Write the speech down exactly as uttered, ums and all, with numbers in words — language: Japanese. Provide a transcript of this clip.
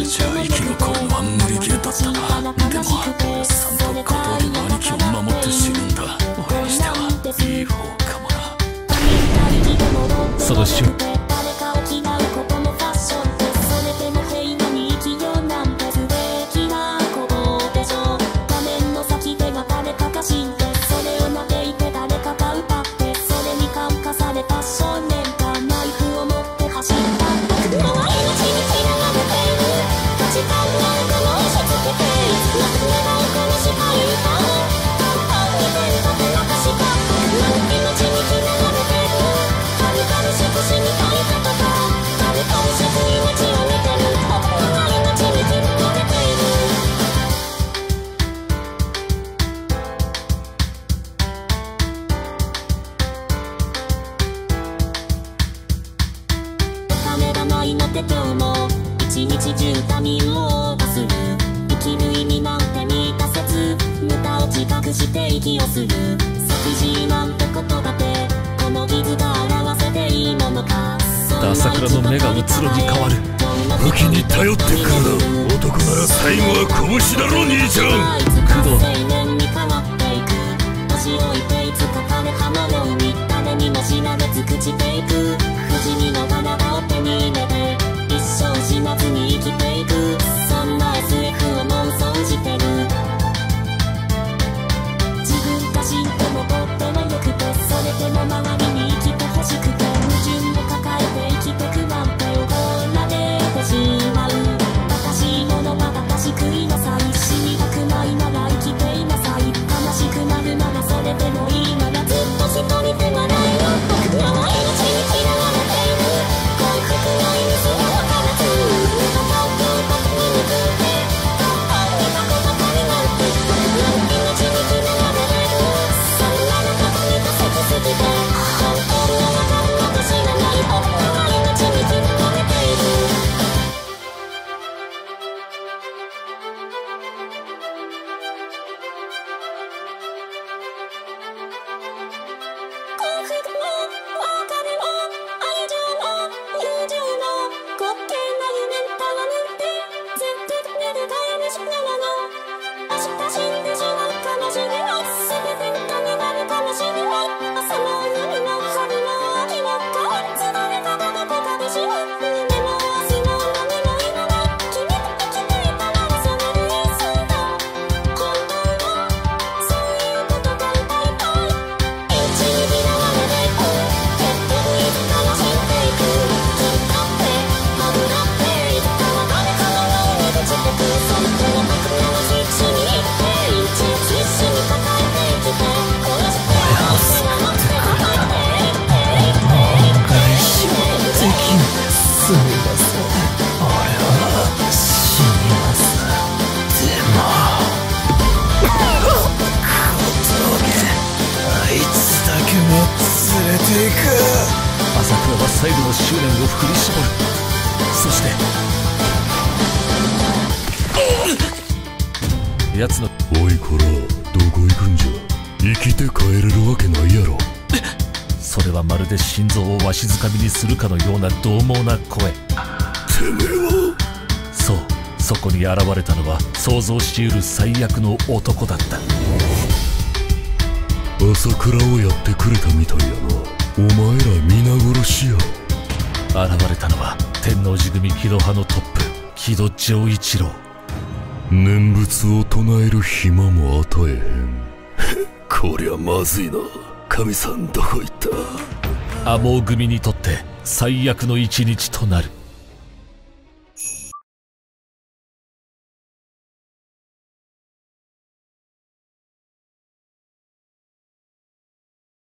れじゃ生き残るのは無理ゲーだったな。でもおやさんと小峠の兄貴を守って死ぬんだ。俺にしてはいい方かもな。 その瞬間今日も一日中民を罵する。生きる意味なんて満たせず無駄を自覚して息をする。作事なんてことだってこの傷が表せていいものか。朝倉の目がうつろに変わる。 武器に頼ってくるな。男なら最後は拳だろ兄ちゃん。 工藤青年に変わっていく。年老いていつか枯れ葉のように誰にも知られ尽くしていく。不死身の体を手に入れて一生死なずに生きていく。そんな エスエフ を妄想してる。自分が死んでもとってもよくてそれでも周りに生きてほしくて矛盾を抱えて生きてくなんて怒られてしまう。私いものは私食いなさい。死にたくないなら生きていなさい。悲しくなるならそれでもいいならずっと一人で笑えよ。僕らは命に嫌われている。幸福の意味すら分からず無駄な恐怖に向くって簡単に過去ばかりなんて命に嫌われる。そんなのことに仮説すぎて本当に分かるのか知らない。僕は命に嫌われている。幸福も別れも愛情も友情の滑稽な夢たわなんて全部目で買える品物。明日死んでしまうかもしれない。全て歌になるかもしれない。朝も夜も春も秋も変わらず誰かがどこかでしまう。でも明日も何もいらない。君と生きていたならそれでいいそうだ。本当はそういうことが歌いたい。命に嫌われていく。結局いつかは死んでいく。君だって僕だっていつかは誰かのように朽ちてく。その子は僕らは必死に生きて一日必死に抱えて生きて殺して守って守って恩返しはできん。すみません。俺は死にます。でも小峠あいつだけも連れていく。朝倉は最後の執念を振り絞る。そして奴のおいこらどこ行くんじゃ。生きて帰れるわけないやろ。 それはまるで心臓をわしづかみにするかのような獰猛な声。 てめえは。 そう、そこに現れたのは想像しうる最悪の男だった。 朝倉をやってくれたみたいやな。お前ら皆殺しや。 現れたのは天王寺組木戸派のトップ木戸丈一郎。 念仏を唱える暇も与えへん。こりゃまずいな。神さんどこ行った。 亜毛組にとって最悪の一日となる。